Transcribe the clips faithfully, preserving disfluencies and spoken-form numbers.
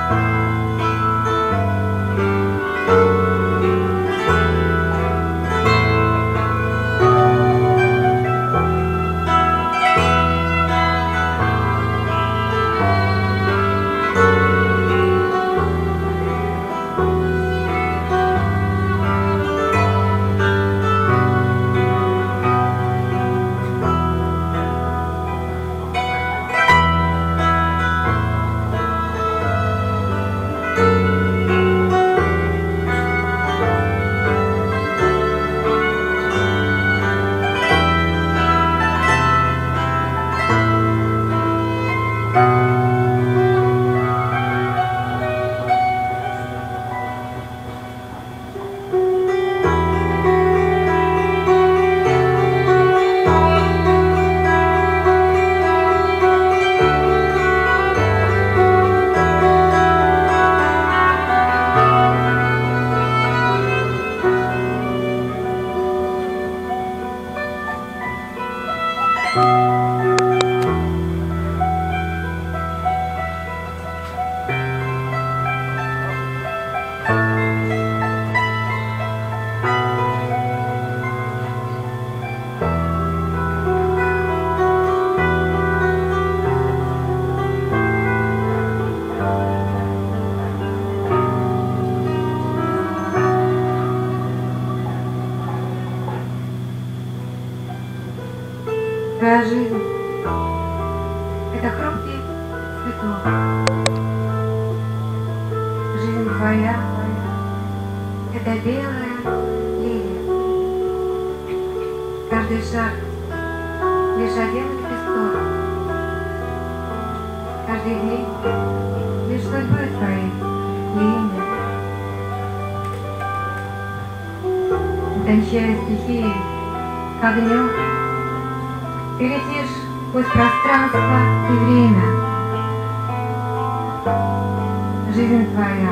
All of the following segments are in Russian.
Твоя жизнь — это хрупкий цветок. Жизнь твоя — это белая лилия. Каждый шаг — лишь один лепесток. Каждый день — лишь судьбы твоей имя. Утончая стихии к огню, ты летишь сквозь пространство и время. Жизнь твоя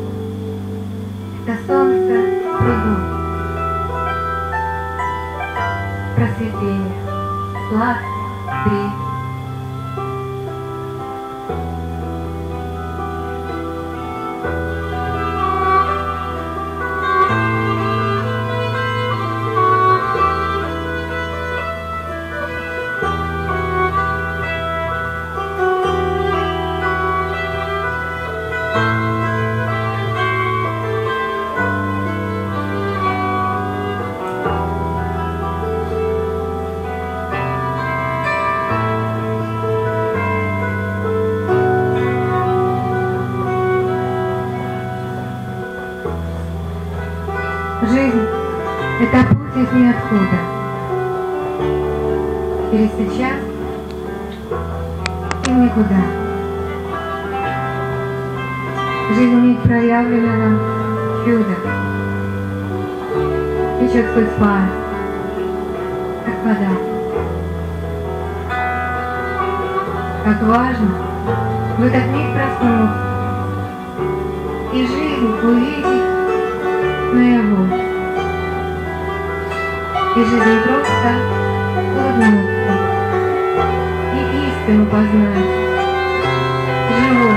— это солнце в пруду, просветление, сладкий бред. Жизнь — это путь из ниоткуда. Через сейчас и никуда. Жизнь миг проявленного чуда течет сквозь пар, как вода. Как важно в этот миг проснуться и жизнь увидеть наяву. И жизнь просто улыбнуться и истину познать. Живу.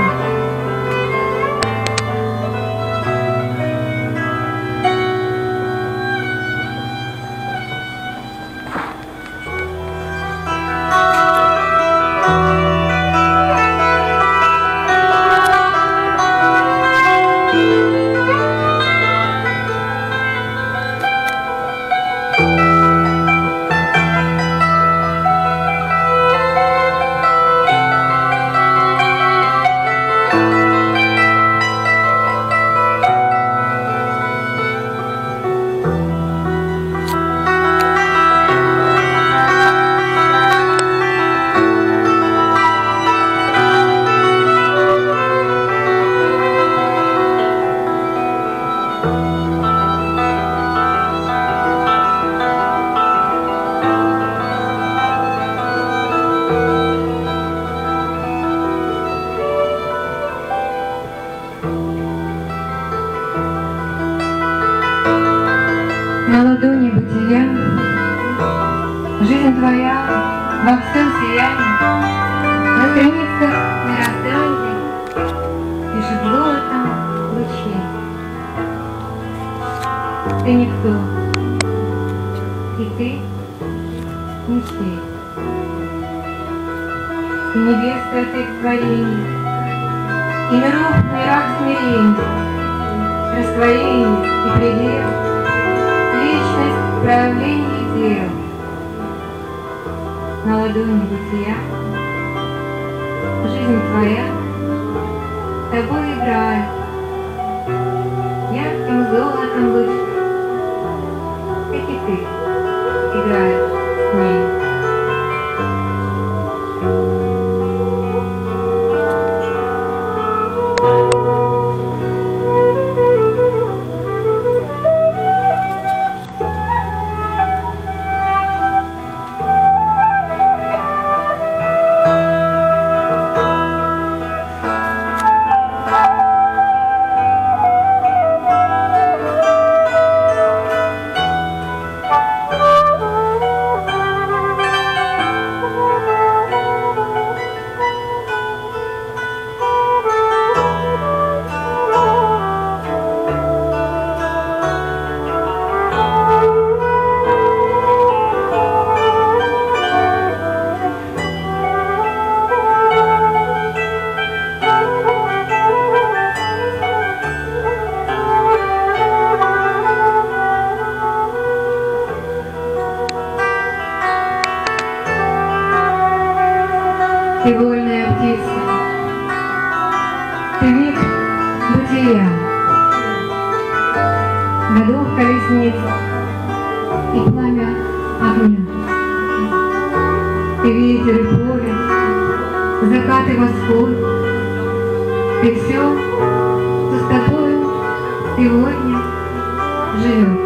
дышит золотом лучей. Ты никто, и ты не сеть. И небес святых творений, и миров в мирах смирений, растворение и предел, вечность проявлений дел. На ладони бытия жизнь твоя с тобой играет, ярким золотом лучей, как и ты играешь с ней. Ты вольная птица, ты миг бытия, годов колесница и пламя огня. Ты ветер и поле, закат и восход, ты все, что с тобою сегодня живет.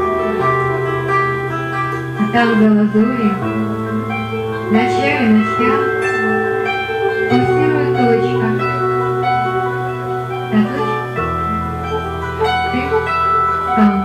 А там за лазурью, в начале ночах, пульсирует точка. Та точка — ты сам.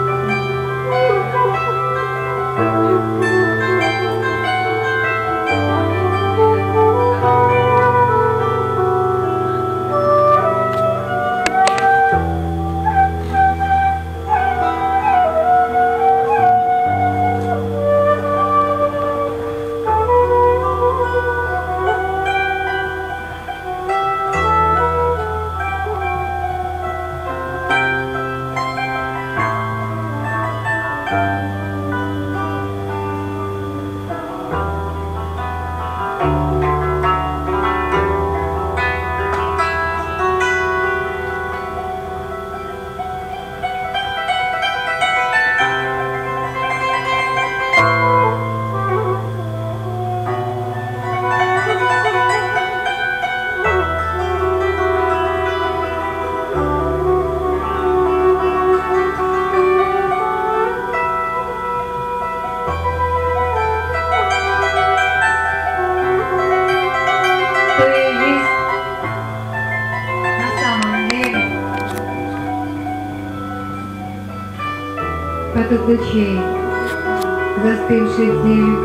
Поток лучей, застывший в небе,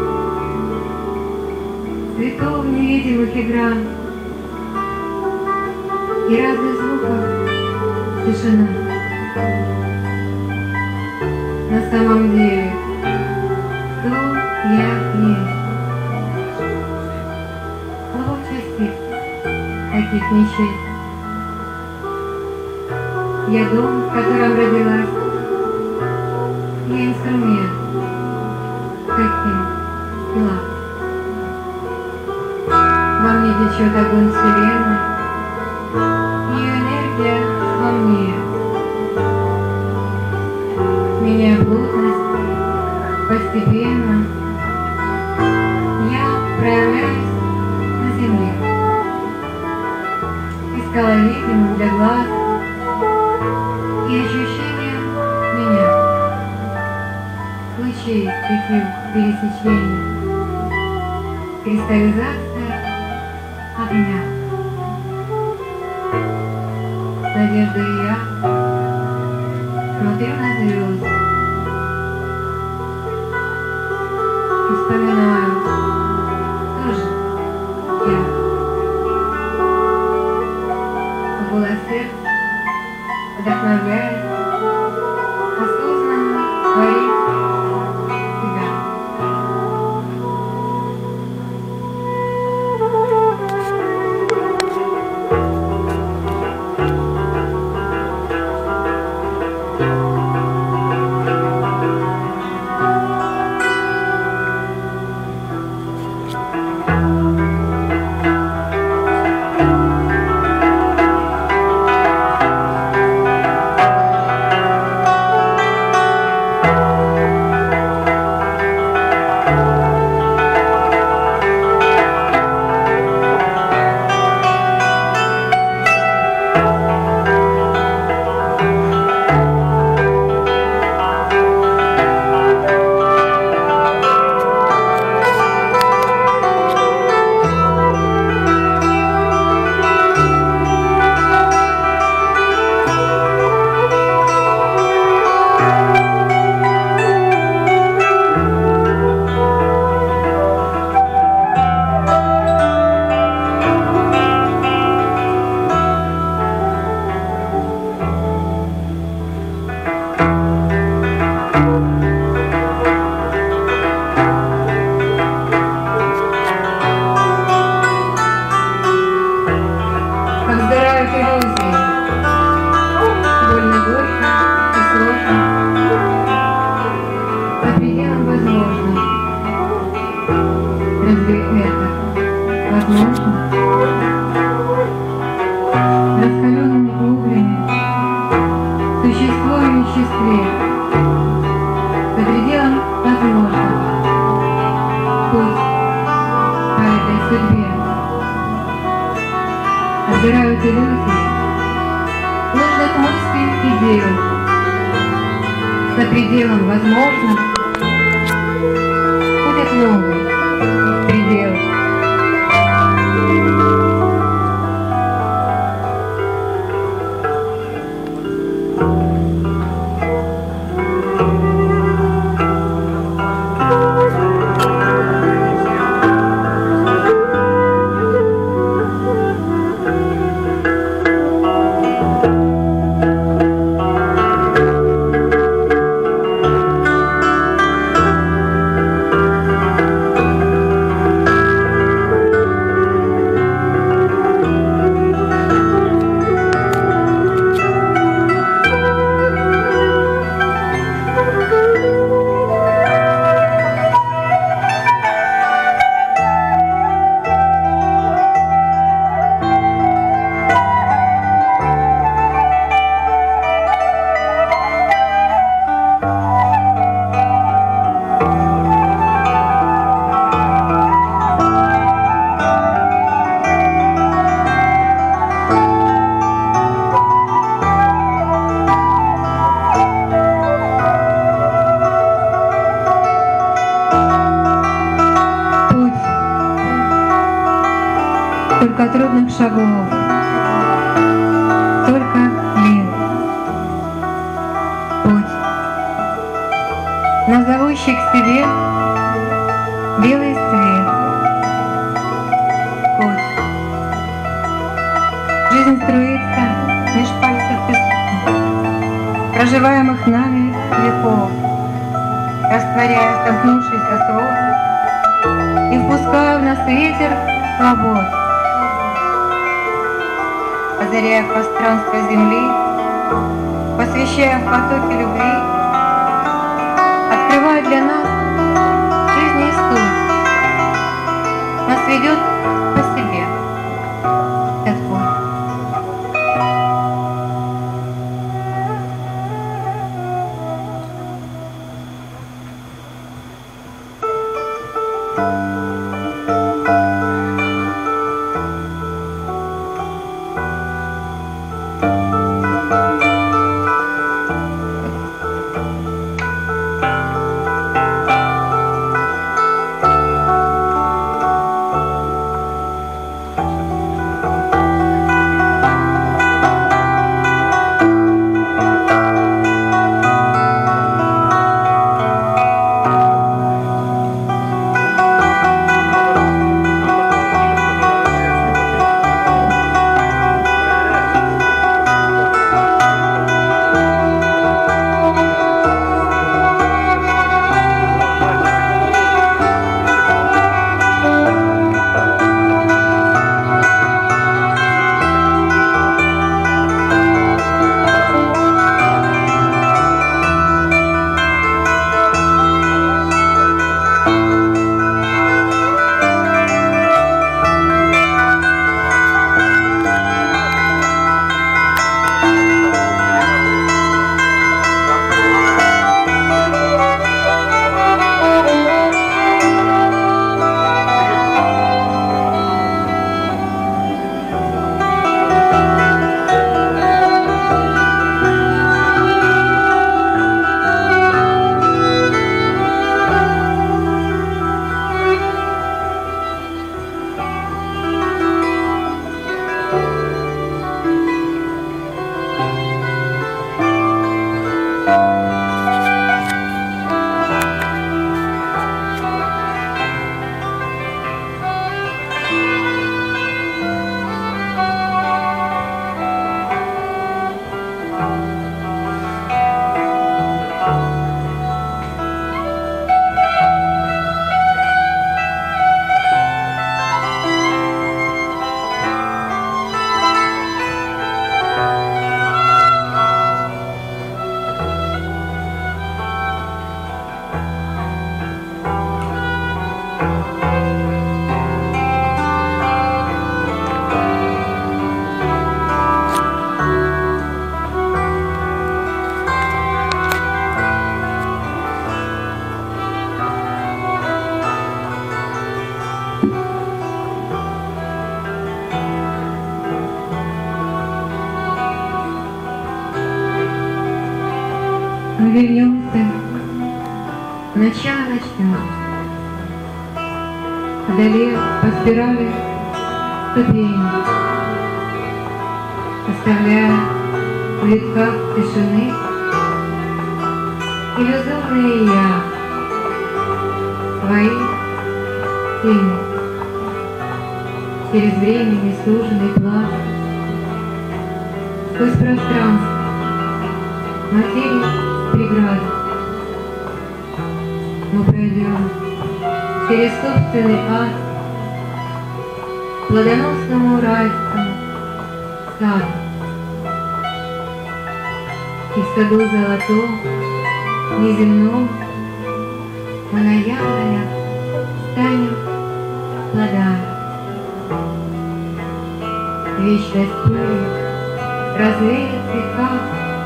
цветов невидимых игран и разных звуков тишина. На самом деле, кто я есть? Клубок частиц, таких ничей. Я дом, в котором родилась. Я инструмент, каким пила. Во мне течет огонь вселенной, ее энергия во мне. Меняя плотность постепенно, я проявляюсь на земле. Искала видимым для глаз и ощущения меня. Лучей таких пересечений, кристаллизация огня. Надежда и я смотрю на звезды и вспоминаю тоже я. голос сердца вдохновляет осознанно творить себя. Отбирают иллюзии, ложных мыслей и дел. За пределом возможно будет новый предел. Только трудных шагов, только лет. Путь, но зовущий к себе белый свет. Путь, жизнь струится меж пальцев песка, проживаемых нами веков, растворяя сомкнувшийся свод и впуская в нас ветер свобод. Озаряя пространство земли, посвящая в потоки любви, открывая для нас жизни суть, нас ведет по себе этот путь. Мы вернемся, начало начнем, одолев по спирали ступени, оставляя в витках тишины иллюзорные я, твои тени, через время несуженный план, сквозь пространство, материи преград. Мы пройдем через собственный ад, плодоносному райскому саду. И в саду золотом, неземном, мы на яблонях станем плодами. Вечность пыли развеет в веках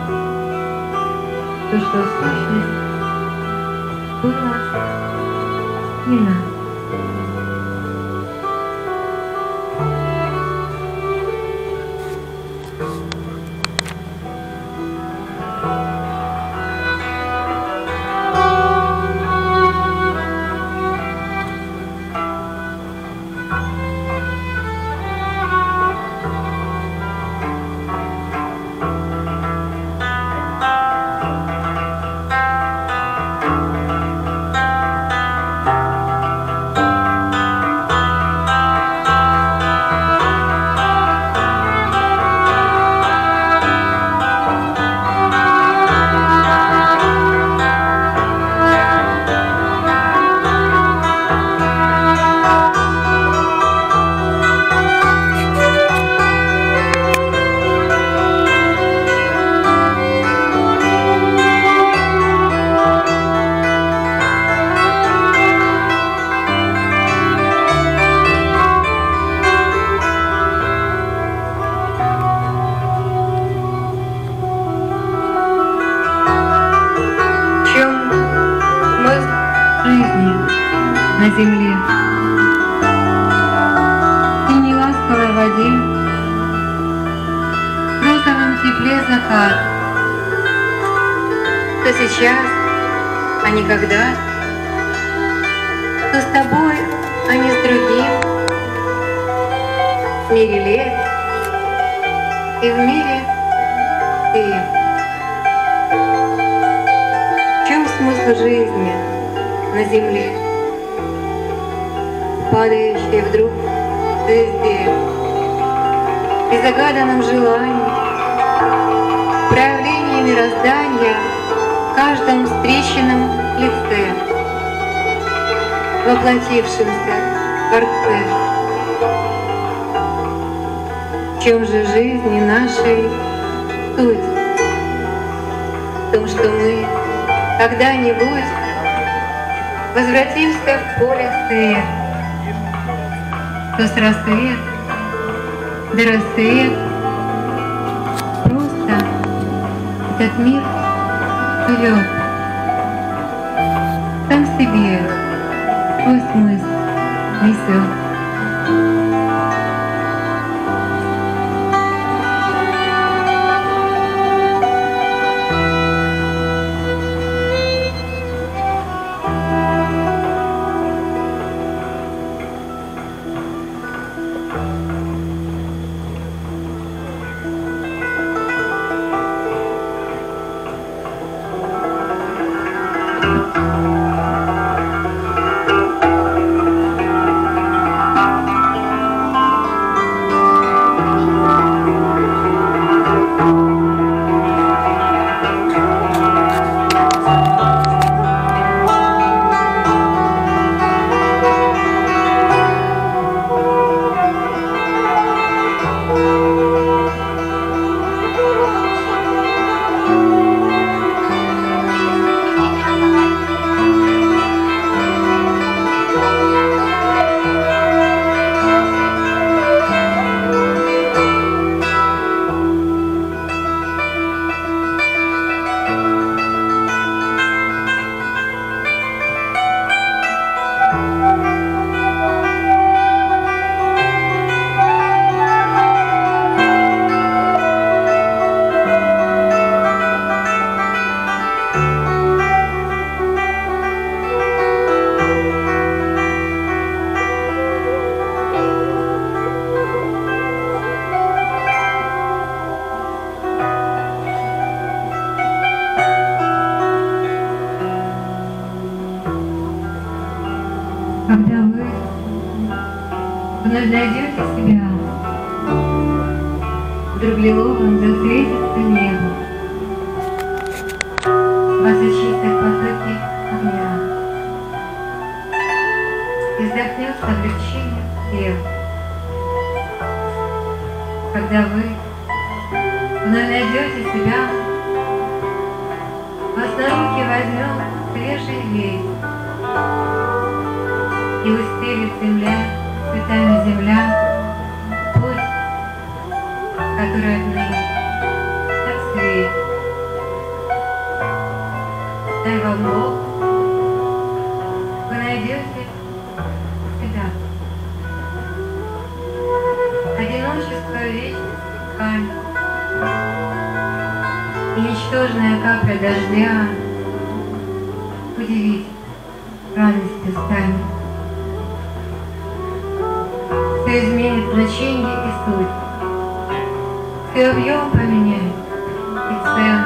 то, что в сущности было не нам. На земле и неласковой воде, в розовом тепле закат, то сейчас, а не когда, то с тобой, а не с другим, в мире лет и в мире ты. В чем смысл жизни на земле, падающей вдруг звезде, при загаданном желании, проявлении мироздания в каждом встреченном лице, воплотившемся в Творце. В чем же жизни нашей суть? В том, что мы когда-нибудь возвратимся в поле свет, то с рассвет до рассвет просто этот мир живет сам себе свой смысл несет. найдете себя, вдруг лиловым засветится небо, вас очистят потоки огня, и вздохнется облегчение тел, когда вы вновь найдете себя, вас на руки возьмет свежий ветер, и устелит земля, цветами земля, путь, который отныне так светит. Дай вам Бог, вы найдете себя. Одиночество вечности ткань, и ничтожная капля дождя удивить радостью станет. Все изменит значение и суть, все объем поменяет и цену.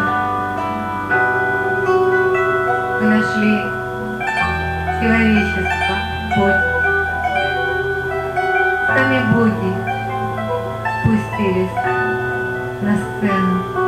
Вы нашли человечество, путь. Сами боги спустились на сцену.